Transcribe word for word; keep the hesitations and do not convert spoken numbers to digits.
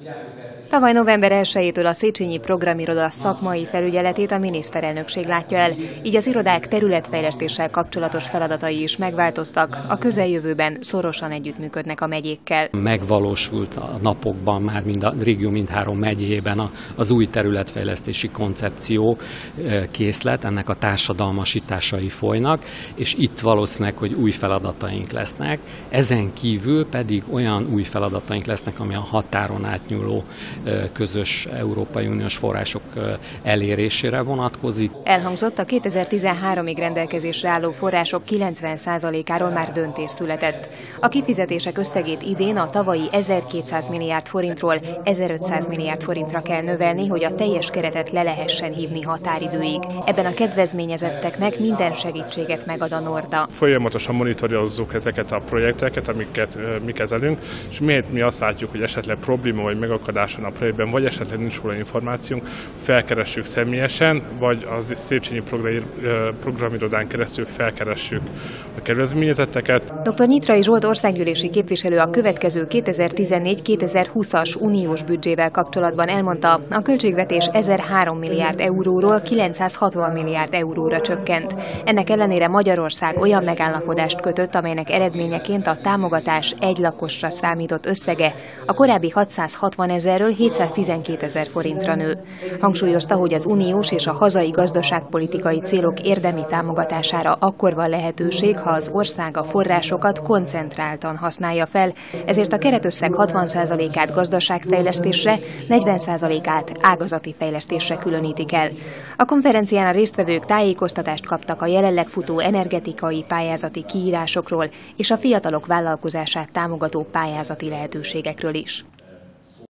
Tavaly november elsejétől a Széchenyi Programiroda szakmai felügyeletét a miniszterelnökség látja el, így az irodák területfejlesztéssel kapcsolatos feladatai is megváltoztak, a közeljövőben szorosan együttműködnek a megyékkel. Megvalósult a napokban már mind a régió mindhárom megyében az új területfejlesztési koncepció készlet, ennek a társadalmasításai folynak, és itt valószínűleg, hogy új feladataink lesznek. Ezen kívül pedig olyan új feladataink lesznek, ami a határon átnyúló közös Európai Uniós források elérésére vonatkozik. Elhangzott, a kétezer-tizenháromig rendelkezésre álló források kilencven százalékáról már döntés született. A kifizetések összegét idén a tavalyi ezerkétszáz milliárd forintról ezerötszáz milliárd forintra kell növelni, hogy a teljes keretet le lehessen hívni határidőig. Ebben a kedvezményezetteknek minden segítséget megad a Norda. Folyamatosan monitorozzuk ezeket a projekteket, amiket mi kezelünk, és miért mi azt látjuk, hogy esetleg probléma vagy megakadás van a projektben, vagy esetleg nincs róla információnk, felkeressük személyesen, vagy az Széchenyi Programirodán keresztül felkeressük a kedvezményezetteket. doktor Nyitrai Zsolt országgyűlési képviselő a következő kétezer-tizennégy kétezer-húszas uniós büdzsével kapcsolatban elmondta, a költségvetés ezerhárom milliárd euróról kilencszázhatvan milliárd euróra csökkent. Ennek ellenére Magyarország olyan megállapodást kötött, amelynek eredményeként a támogatás egy lakosra számított összege a korábbi hatszázhatvan ezerről hétszáztizenkét ezer forintra nő. Hangsúlyozta, hogy az uniós és a hazai gazdaságpolitikai célok érdemi támogatására akkor van lehetőség, ha az ország a forrásokat koncentráltan használja fel, ezért a keretösszeg hatvan százalékát gazdaságfejlesztésre, negyven százalékát ágazati fejlesztésre különítik el. A konferencián a résztvevők tájékoztatást kaptak a jelenleg futó energetikai pályázati kiírásokról és a fiatalok vállalkozását támogató pályázati lehetőségekről is.